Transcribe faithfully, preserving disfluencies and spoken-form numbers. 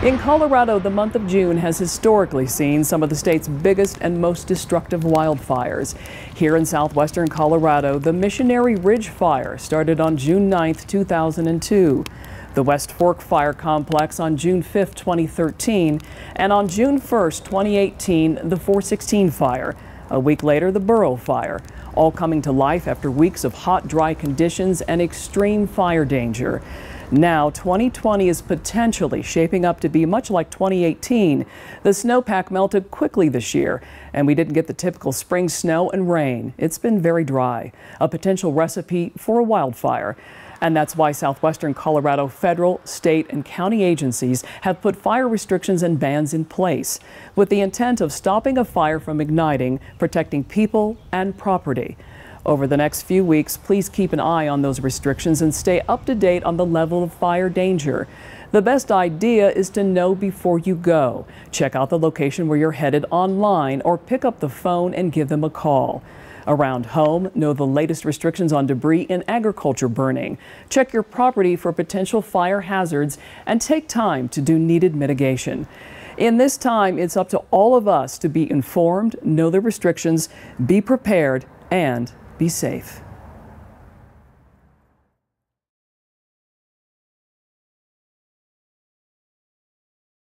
In Colorado, the month of June has historically seen some of the state's biggest and most destructive wildfires. Here in southwestern Colorado, the Missionary Ridge Fire started on June ninth, two thousand two. The West Fork Fire Complex on June fifth, twenty thirteen, and on June first, twenty eighteen, the four sixteen Fire. A week later, the Burrow Fire, all coming to life after weeks of hot, dry conditions and extreme fire danger. Now, twenty twenty is potentially shaping up to be much like twenty eighteen. The snowpack melted quickly this year, and we didn't get the typical spring snow and rain. It's been very dry, a potential recipe for a wildfire. And that's why southwestern Colorado federal, state, and county agencies have put fire restrictions and bans in place with the intent of stopping a fire from igniting, protecting people and property. Over the next few weeks, please keep an eye on those restrictions and stay up to date on the level of fire danger. The best idea is to know before you go. Check out the location where you're headed online or pick up the phone and give them a call. Around home, know the latest restrictions on debris and agriculture burning. Check your property for potential fire hazards and take time to do needed mitigation. In this time, it's up to all of us to be informed, know the restrictions, be prepared, and be safe.